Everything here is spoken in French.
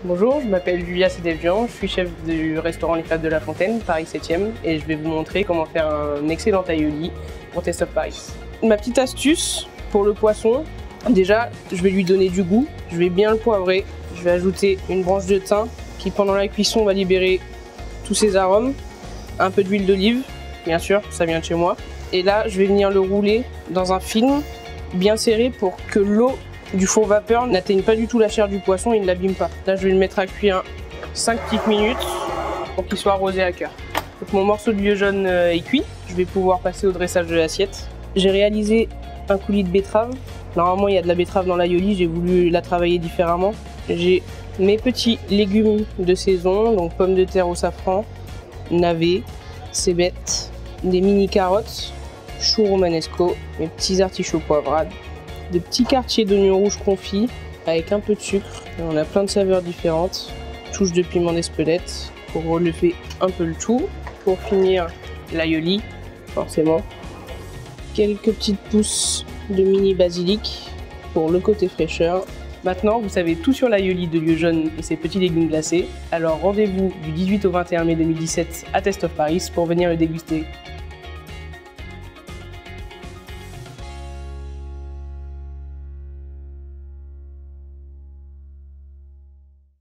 Bonjour, je m'appelle Julia Sédévian, je suis chef du restaurant Les Fêtes de la Fontaine, Paris 7e, et je vais vous montrer comment faire un excellent aioli pour Taste of Paris. Ma petite astuce pour le poisson, déjà je vais lui donner du goût, je vais bien le poivrer, je vais ajouter une branche de thym qui pendant la cuisson va libérer tous ses arômes, un peu d'huile d'olive, bien sûr, ça vient de chez moi, et là je vais venir le rouler dans un film bien serré pour que l'eau du four vapeur n'atteigne pas du tout la chair du poisson et ne l'abîme pas. Là je vais le mettre à cuire 5 petites minutes pour qu'il soit arrosé à cœur. Donc mon morceau de lieu jaune est cuit, je vais pouvoir passer au dressage de l'assiette. J'ai réalisé un coulis de betterave. Normalement il y a de la betterave dans l'aioli, j'ai voulu la travailler différemment. J'ai mes petits légumes de saison, donc pommes de terre au safran, navets, cébettes, des mini carottes, choux romanesco, mes petits artichauts poivrades, des petits quartiers d'oignons rouges confits avec un peu de sucre. On a plein de saveurs différentes. Touche de piment d'Espelette pour relever un peu le tout. Pour finir, l'aioli, forcément. Quelques petites pousses de mini basilic pour le côté fraîcheur. Maintenant, vous savez tout sur l'aioli de lieu jaune et ses petits légumes glacés. Alors rendez-vous du 18 au 21 mai 2017 à Taste of Paris pour venir le déguster.